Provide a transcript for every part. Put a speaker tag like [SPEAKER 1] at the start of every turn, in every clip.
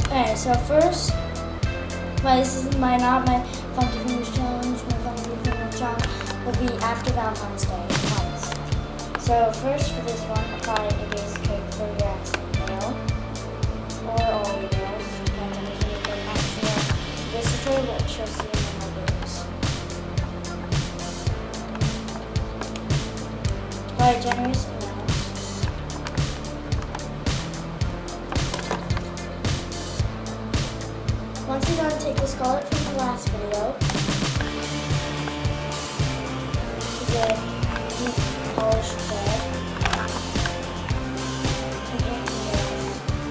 [SPEAKER 1] Alright, so first, this is not my Funky Fingers challenge. My Funky Fingers challenge will be after Valentine's Day. Promise. So first for this one, apply a base coat for your accent nail, or all your nails. Depends on if you need an accent visitor, which you'll see in my videos. Apply a generous amount. Once you're done, take the scarlet from the last video to the deep polished red and paint the nails.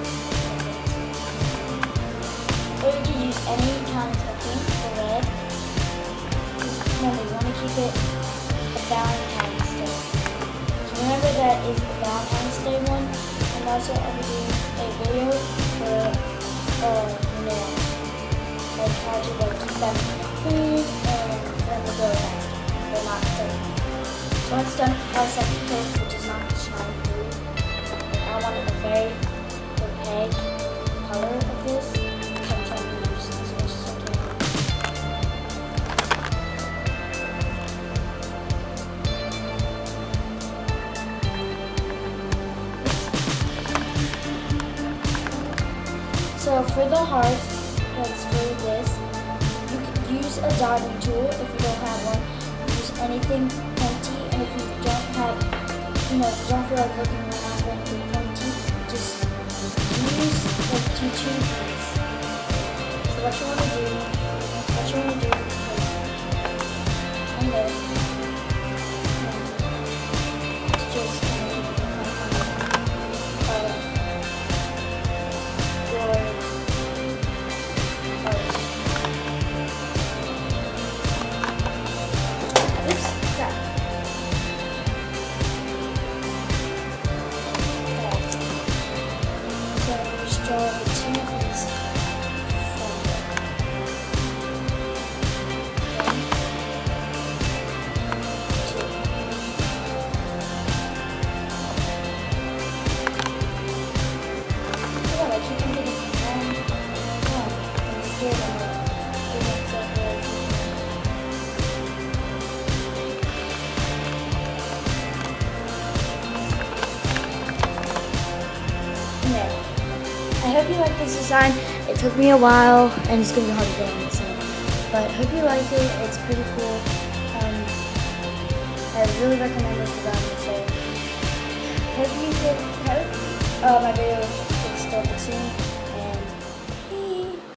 [SPEAKER 1] Or you can use any kind of paint for red. Just remember, you want to keep it a Valentine's Day. So remember that is the Valentine's Day one, and also I'll be doing a video for nails. Like how to keep them clean and then they'll go faster, but not dirty. So once done, apply a second coat which is not shine through. I wanted a very opaque color of this, so I'm trying to use as much as I can. So for the hearts, let's do this. You can use a dotting tool if you don't have one. Use anything pointy, and if you don't have, if you don't feel like looking around for anything pointy, just use like two points. So what you want to do is and then just draw the two of these I hope you like this design. It took me a while and it's going to be hard to get on this thing. But I hope you like it. It's pretty cool. I really recommend it for Valentine's Day. Hope you could my video gets started soon.